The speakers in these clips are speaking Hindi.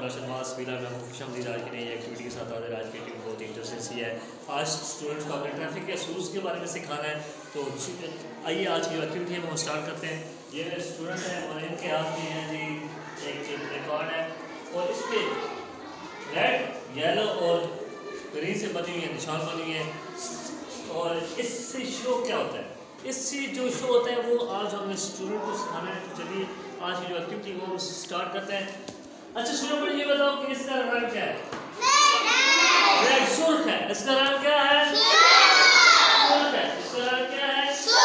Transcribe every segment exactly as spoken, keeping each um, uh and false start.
मार्शल मास फिलहाल मैं खुशआमदीद आज की नई एक्टिविटी के साथ हाजिर। आज की एक्टिविटी बहुत ही इंटरेस्टिंग सी है। आज स्टूडेंट्स को अपने ट्रैफिक के रूल्स के बारे में सिखाना है। तो आइए आज की जो एक्टिविटी है वो स्टार्ट करते हैं। ये स्टूडेंट हैं और इनके हाथ में है जी एक रिकॉर्ड है और इस पर रेड येलो और ग्रीन से बनी हुई है, निशान बनी हुई है। और इससे शो क्या होता है, इससे जो शो होता है वो आज हमने स्टूडेंट को सिखाना है। तो चलिए आज की जो एक्टिविटी वो स्टार्ट करते हैं। अच्छा स्टूडेंट मुझे ये बताओ कि इसका रंग क्या है? रेड सुर्ख है। इसका रंग क्या है? सुर्ख है। इसका रंग क्या है?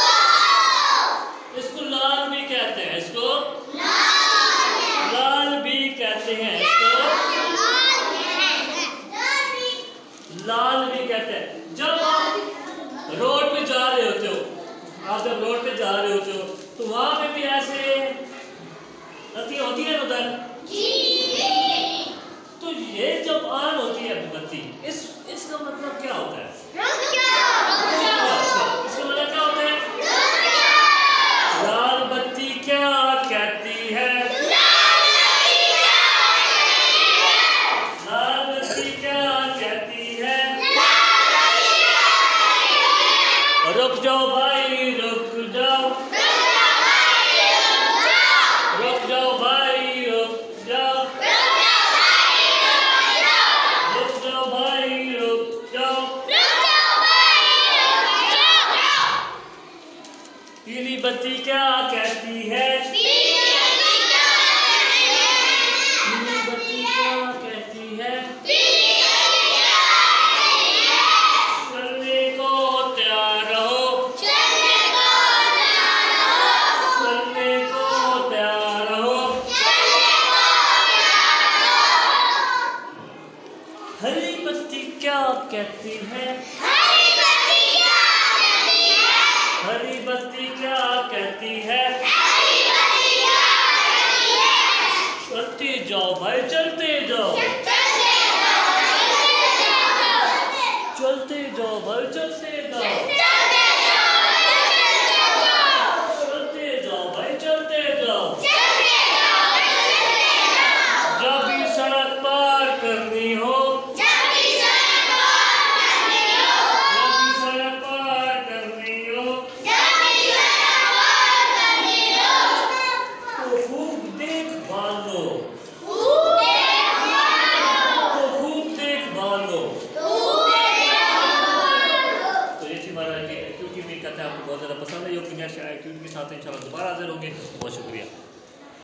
इसको लाल भी कहते हैं, इसको लाल भी कहते हैं, इसको लाल भी कहते हैं। जब आप रोड पे जा रहे होते हो, आप जब रोड पे जा रहे होते हो तो वहां पे भी ऐसे बत्ती होती है उधर जी। तो ये जब ऑन होती है बत्ती, इस इसका मतलब क्या होता है? इसका मतलब क्या होता है? लाल बत्ती क्या कहती है? लाल बत्ती क्या कहती है? रुक जाओ भाई, रुक जाओ, रुक जाओ भाई, रुक जाओ, रुक जाओ भाई, रुक जाओ। पीली बत्ती क्या कहती है? पीली बत्ती क्या कहती है? चलने को तैयार रहो, चलने को तैयार रहो। हरी बत्ती क्या कहती है? हरी बत्ती क्या कहती है? चलते जाओ भाई, चलते जाओ, चलते जाओ भाई, चलते जाओ, चलते जाओ भाई, चलते जाओ। जब भी सड़क पार करनी हो, जब भी सड़क पार करनी हो तो खूब देख भाल लो,